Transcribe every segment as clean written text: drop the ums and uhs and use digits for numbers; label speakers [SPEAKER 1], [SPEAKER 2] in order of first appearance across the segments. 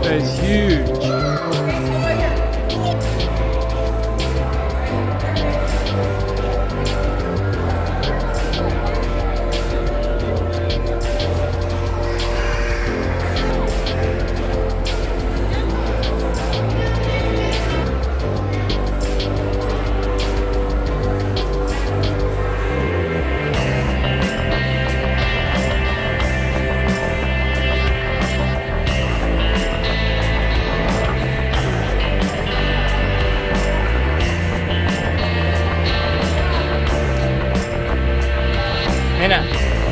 [SPEAKER 1] That is huge. Mira.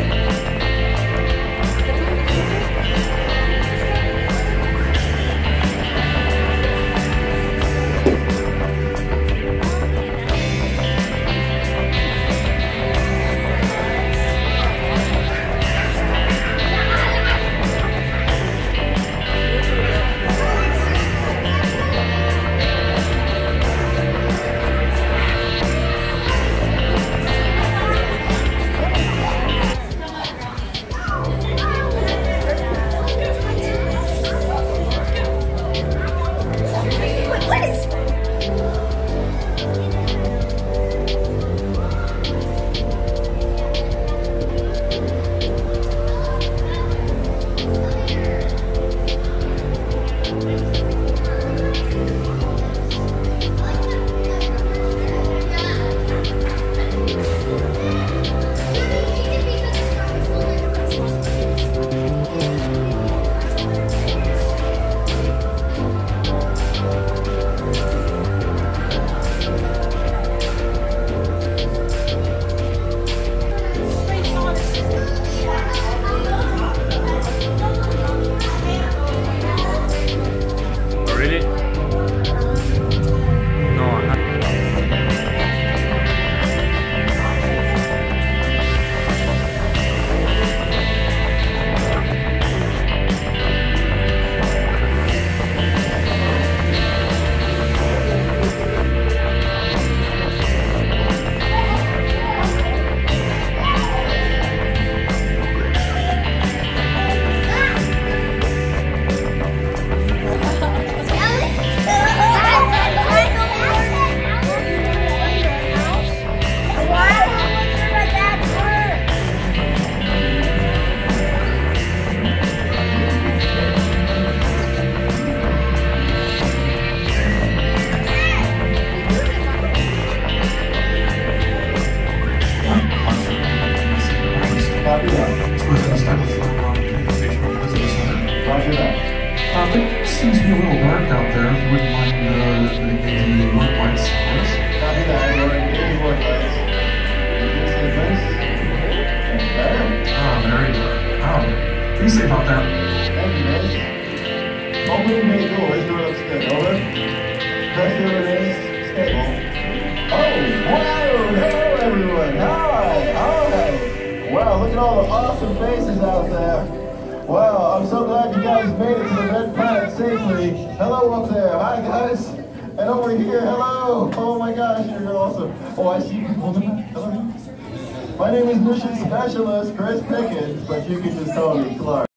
[SPEAKER 1] Really? No,
[SPEAKER 2] It seems to be a little dark out there. If you wouldn't mind getting the work lights for us.
[SPEAKER 3] Copy that. Work lights.
[SPEAKER 2] There you go. Be safe out there.
[SPEAKER 3] Thank you, guys. Opening bay door. Let's do it upstairs. Over. Press the release. Stable. Oh, wow. Hello, everyone. Hi. Hi. Wow, look at all the awesome faces out there. Wow, I'm so glad you guys made it to the Red Planet safely. Hello up there. Hi, guys. And over here, hello. Oh my gosh, you're awesome. Oh, I see people in the back. Hello. My name is Mission Specialist Chris Pickett, but you can just call me Clark.